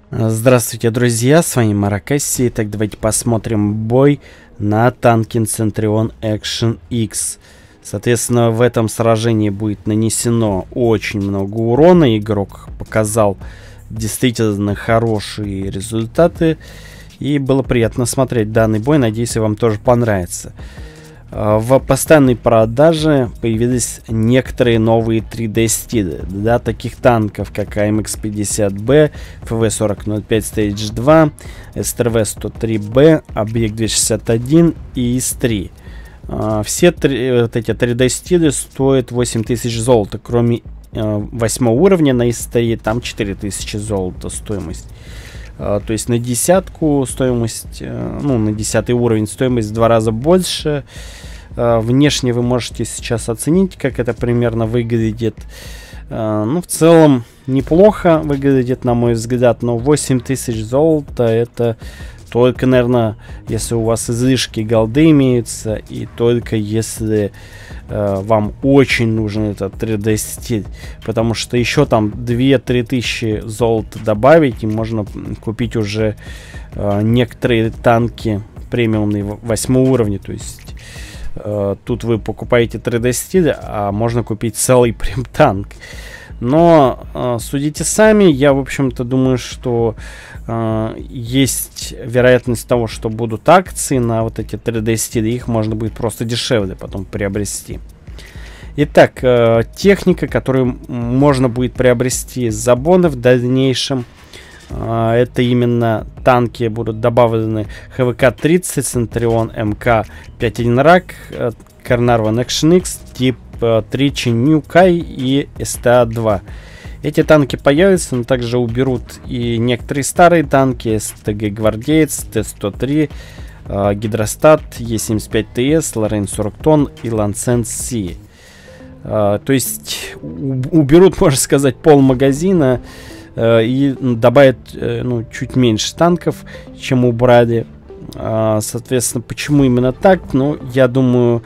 Здравствуйте, друзья, с вами Маракасси. Так, давайте посмотрим бой на танке Centurion Action X. Соответственно, в этом сражении будет нанесено очень много урона. Игрок показал действительно хорошие результаты. И было приятно смотреть данный бой. Надеюсь, вам тоже понравится. В постоянной продаже появились некоторые новые 3D-стили для таких танков, как АМХ-50Б, ФВ-4005 Stage 2, СТРВ-103Б, Объект-261 и ИС-3. Все вот эти 3D-стили стоят 8000 золота, кроме 8 уровня на ИС-3, там 4000 золота стоимость. То есть на десятку стоимость, на 10 уровень стоимость в 2 раза больше. Внешне вы можете сейчас оценить, как это примерно выглядит. В целом неплохо выглядит, на мой взгляд, но 8000 золота это только, наверное, если у вас излишки голды имеются, и только если вам очень нужен этот 3D стиль, потому что еще там 2-3 тысячи золота добавить, и можно купить уже некоторые танки премиумные 8 уровня, то есть тут вы покупаете 3D стиль, а можно купить целый прям танк. Но судите сами, я, в общем-то, думаю, что есть вероятность того, что будут акции на вот эти 3D стили, их можно будет просто дешевле потом приобрести. Итак, техника, которую можно будет приобрести из забона в дальнейшем, это именно танки будут добавлены ХВК-30, Centurion МК-51 РАК, Carnarvon Action X, тип 3 Чинюкай и СТА-2. Эти танки появятся, но также уберут и некоторые старые танки: СТГ Гвардеец, Т-103, Гидростат, Е-75ТС, Лоррейн 40 тонн и Лансенс Си. То есть уберут, можно сказать, пол магазина и добавят чуть меньше танков, чем убрали. Соответственно, почему именно так? Я думаю,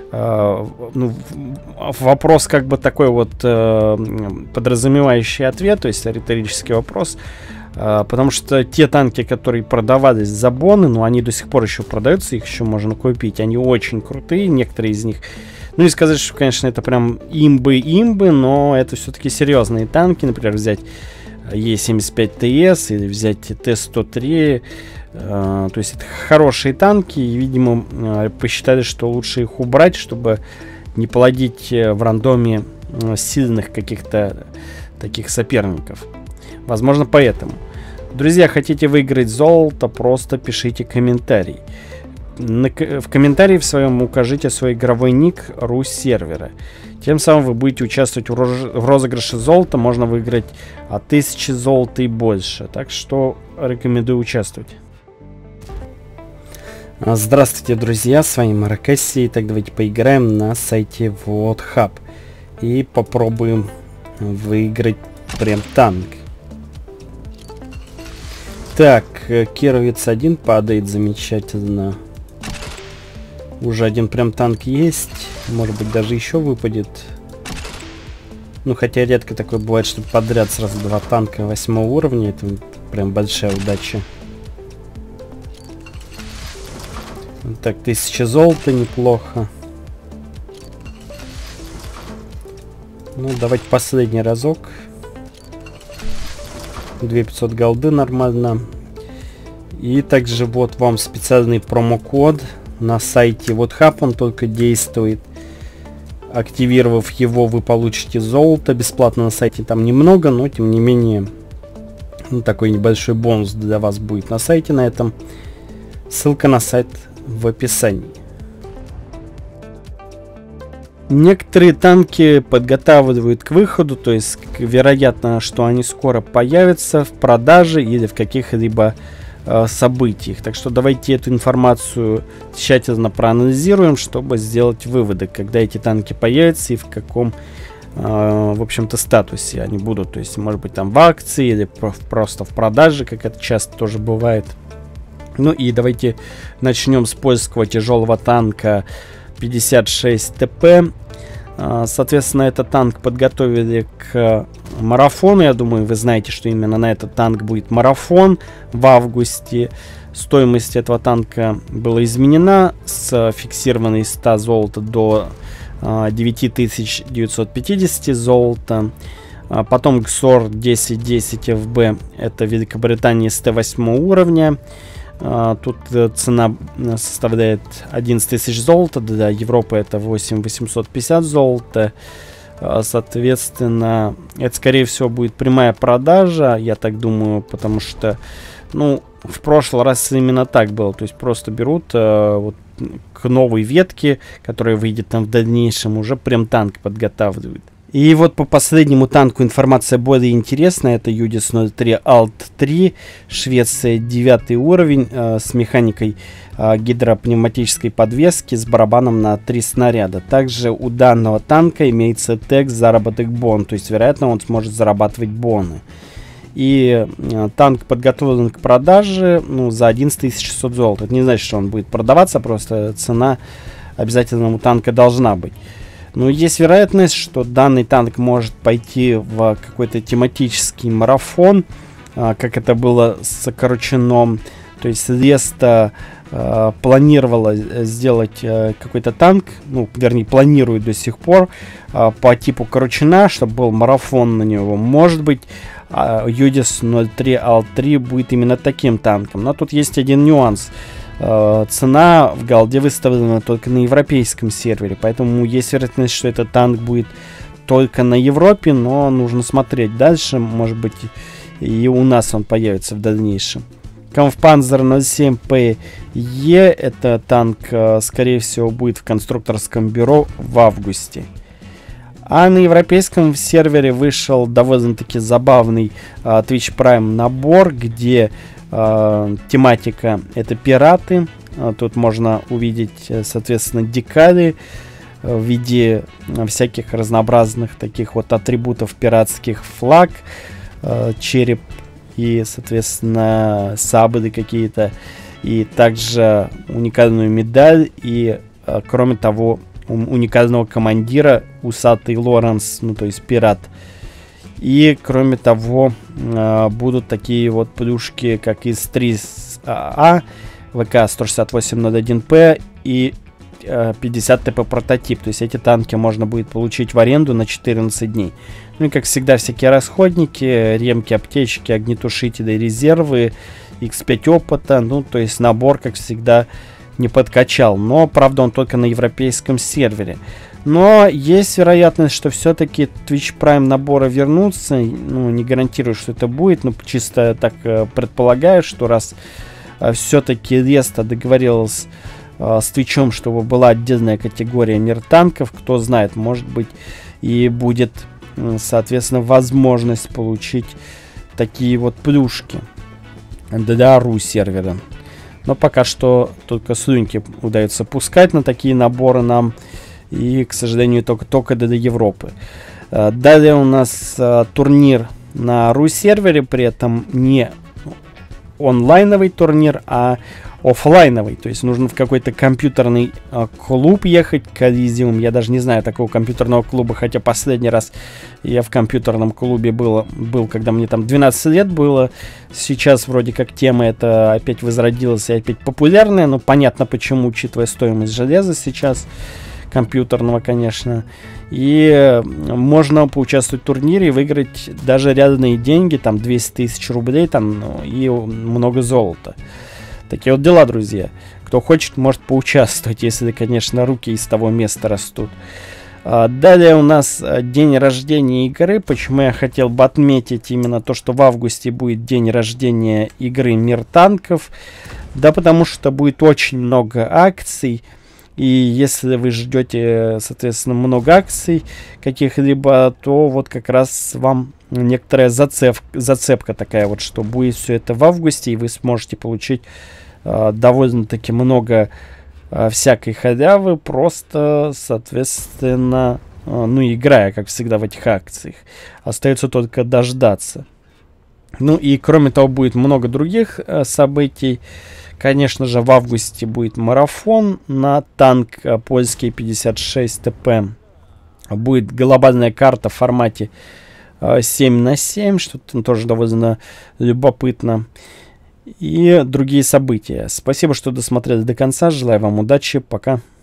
вопрос как бы такой вот подразумевающий ответ, то есть риторический вопрос. Потому что те танки, которые продавались за боны, они до сих пор еще продаются, их еще можно купить. Они очень крутые, некоторые из них. Не сказать, что, конечно, это прям имбы, но это все-таки серьезные танки. Например, взять Е-75ТС или взять Т-103. То есть это хорошие танки, и, видимо, посчитали, что лучше их убрать, чтобы не плодить в рандоме сильных каких-то таких соперников. Возможно, поэтому. Друзья, хотите выиграть золото, просто пишите комментарий. В комментарии в своем укажите свой игровой ник ру-сервера. Тем самым вы будете участвовать в розыгрыше золота. Можно выиграть от 1000 золота и больше. Так что рекомендую участвовать. Здравствуйте, друзья, с вами Маракасси. Так, давайте поиграем на сайте WotHub и попробуем выиграть прям танк. Так, Кировец 1 падает, замечательно. Уже один прям танк есть. Может быть, даже еще выпадет. Хотя редко такое бывает, что подряд сразу 2 танка 8 уровня. Это прям большая удача. Так, 1000 золота, неплохо. Давайте последний разок. 2500 голды, нормально. И также вот вам специальный промокод на сайте WotHub, он только действует. Активировав его, вы получите золото бесплатно на сайте. Там немного, но тем не менее такой небольшой бонус для вас будет на сайте на этом. Ссылка на сайт в описании. Некоторые танки подготавливают к выходу, то есть вероятно, что они скоро появятся в продаже или в каких-либо событиях. Так что давайте эту информацию тщательно проанализируем, чтобы сделать выводы, когда эти танки появятся и в каком, в общем-то, статусе они будут. То есть, может быть, там в акции или просто в продаже, как это часто тоже бывает. И давайте начнем с польского тяжелого танка 56 ТП. Соответственно, этот танк подготовили к марафону. Я думаю, вы знаете, что именно на этот танк будет марафон в августе. Стоимость этого танка была изменена с фиксированной 100 золота до 9950 золота. Потом ГСОР 1010 FB, это Великобритания с Т8 уровня. Тут цена составляет 11 тысяч золота, для Европы это 8850 золота. Соответственно, это скорее всего будет прямая продажа, я так думаю, потому что, ну, в прошлый раз именно так было. То есть просто берут вот к новой ветке, которая выйдет там в дальнейшем, уже прям танк подготавливают. И вот по последнему танку информация более интересная. Это Юдис 03 Alt-3, Швеция, 9 уровень, с механикой гидропневматической подвески с барабаном на 3 снаряда. Также у данного танка имеется тег заработок бон, то есть вероятно он сможет зарабатывать боны. И танк подготовлен к продаже, ну, за 11600 золота. Это не значит, что он будет продаваться, просто цена обязательно у танка должна быть. Но есть вероятность, что данный танк может пойти в какой-то тематический марафон, как это было сокращено. То есть Леста планировала сделать какой-то танк, ну, вернее, планирует до сих пор по типу Корочина, чтобы был марафон на него. Может быть, Юдис 03 Alt-3 будет именно таким танком. Но тут есть один нюанс. Цена в голде выставлена только на европейском сервере, поэтому есть вероятность, что этот танк будет только на Европе, но нужно смотреть дальше, может быть и у нас он появится в дальнейшем. Kampfpanzer 07PE, это танк, скорее всего, будет в конструкторском бюро в августе. А на европейском сервере вышел довольно-таки забавный Twitch Prime набор, где тематика это пираты. Тут можно увидеть, соответственно, декали в виде всяких разнообразных таких вот атрибутов пиратских: флаг, череп и, соответственно, сабли какие-то. И также уникальную медаль и, кроме того, уникального командира усатый Лоренс, ну то есть пират. И, кроме того, будут такие вот плюшки, как из 3А, ВК-16801П и 50 ТП прототип. То есть эти танки можно будет получить в аренду на 14 дней. Ну и, как всегда, всякие расходники, ремки, аптечки, огнетушители, резервы, X5 опыта. Ну, то есть набор, как всегда, не подкачал. Но, правда, он только на европейском сервере. Но есть вероятность, что все-таки Twitch Prime наборы вернутся. Ну, не гарантирую, что это будет, но чисто так предполагаю, что раз все-таки Леста договорилась с Twitch'ом, чтобы была отдельная категория мир танков, кто знает, может быть и будет, соответственно, возможность получить такие вот плюшки для RU сервера. Но пока что только слюнки удается пускать на такие наборы нам. И, к сожалению, только до Европы. Далее у нас турнир на RU сервере, при этом не онлайновый турнир, а офлайновый. То есть нужно в какой-то компьютерный клуб ехать, Коллизиум. Я даже не знаю такого компьютерного клуба, хотя последний раз я в компьютерном клубе был, когда мне там 12 лет было. Сейчас вроде как тема эта опять возродилась и опять популярная, но понятно почему, учитывая стоимость железа сейчас. Компьютерного, конечно. И можно поучаствовать в турнире и выиграть даже реальные деньги, там 200 тысяч рублей, там, ну, и много золота. Такие вот дела, друзья. Кто хочет, может поучаствовать, если, конечно, руки из того места растут. Далее у нас день рождения игры. Почему я хотел бы отметить именно то, что в августе будет день рождения игры Мир танков? Да потому что будет очень много акций. И если вы ждете, соответственно, много акций каких-либо, то вот как раз вам некоторая зацепка такая вот, что будет все это в августе, и вы сможете получить довольно-таки много всякой халявы, просто, соответственно, ну, играя, как всегда, в этих акциях. Остается только дождаться. Ну и, кроме того, будет много других событий. Конечно же, в августе будет марафон на танк польский 56 ТП. Будет глобальная карта в формате 7×7, что тоже довольно любопытно. И другие события. Спасибо, что досмотрели до конца. Желаю вам удачи. Пока.